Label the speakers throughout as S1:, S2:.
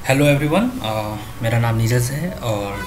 S1: Hello everyone, मेरा नाम नीरज है और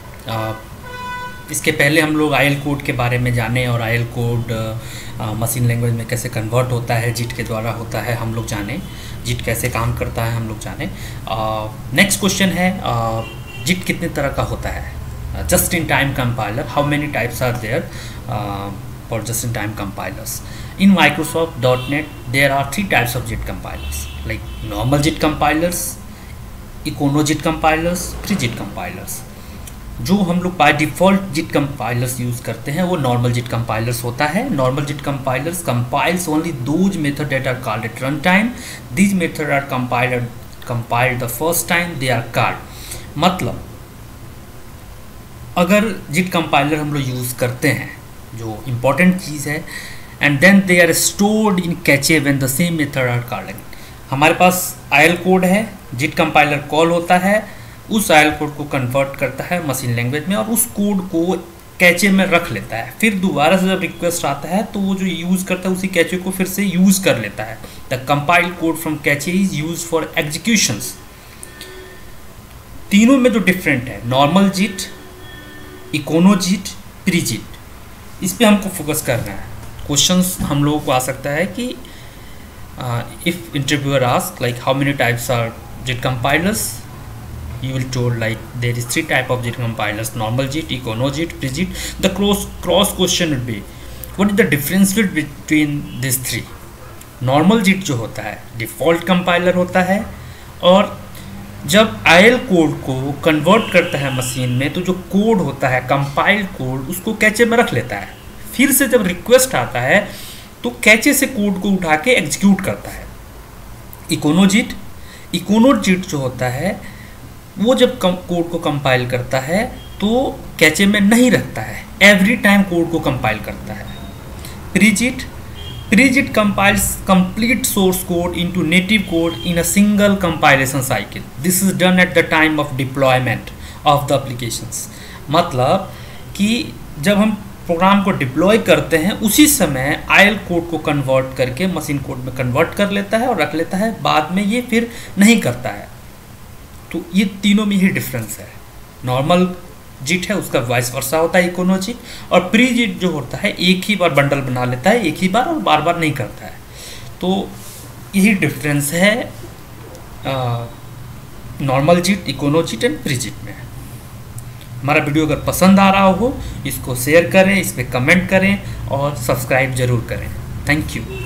S1: इसके पहले हम लोग आयल कोड के बारे में जाने और आयल कोड मशीन लैंग्वेज में कैसे कन्वर्ट होता है, जिट के द्वारा होता है हम लोग जाने, जिट कैसे काम करता है हम लोग जाने। नेक्स्ट क्वेश्चन है, जिट कितने तरह का होता है? Just in time compiler, how many types are there for just in time compilers? In Microsoft.NET there are 3 types of JIT compilers, like normal JIT compilers, Econo JIT compilers, pre-JIT compilers। जो हम लोग by default JIT compilers use करते हैं वो normal JIT compilers होता है। Normal JIT compilers compiles only those methods that are called at runtime. These methods are compiled the first time they are called। मतलब अगर JIT compiler हम लोग use करते हैं, जो इम्पोर्टेंट चीज़ है, and then they are stored in cache when the same method are calling। हमारे पास oil code है, जिट कंपाइलर कॉल होता है, उस आयल कोड को कन्वर्ट करता है मशीन लैंग्वेज में और उस कोड को कैचे में रख लेता है। फिर दोबारा से जब रिक्वेस्ट आता है तो वो जो यूज़ करता है उसी कैचे को फिर से यूज़ कर लेता है। The compiled code from cache is use for executions. तीनों में जो डिफरेंट है, नॉर्मल जिट, इकोनो जिट, प्री जिट, इस पर हमको फोकस करना है। क्वेश्चंस हम लोगों को आ सकता है कि if interviewer ask like how many types are JIT compilers, you will told like there is 3 type of JIT compilers, normal JIT, Econo JIT, pre-JIT। The cross question would be what is the difference between these 3? Normal JIT जो होता है default compiler होता है और जब oil code को convert करता है मशीन में तो जो कोड होता है कंपाइल्ड कोड उसको कैचे में रख लेता है। फिर से जब रिक्वेस्ट आता है तो कैचे से कोड को उठा के एग्जीक्यूट करता है। इकोनो जिट जो होता है वो जब कोड को कंपाइल करता है तो कैचे में नहीं रखता है, एवरी टाइम कोड को कंपाइल करता है। Pre-JIT compiles complete source code into native code in a single compilation cycle. This is done at the time of deployment of the applications. मतलब कि जब हम प्रोग्राम को डिप्लॉय करते हैं उसी समय आयल कोड को कन्वर्ट करके मशीन कोड में कन्वर्ट कर लेता है और रख लेता है, बाद में ये फिर नहीं करता है। तो ये तीनों में ही डिफरेंस है। नॉर्मल जिट है उसका वाइस वर्सा होता है इकोनो जिट, और प्री जिट जो होता है एक ही बार बंडल बना लेता है, एक ही बार और बार बार नहीं करता है। तो यही डिफरेंस है normal JIT, econo JIT and pre JIT में। हमारा वीडियो अगर पसंद आ रहा हो इसको शेयर करें, इस पर कमेंट करें और सब्सक्राइब ज़रूर करें। Thank you.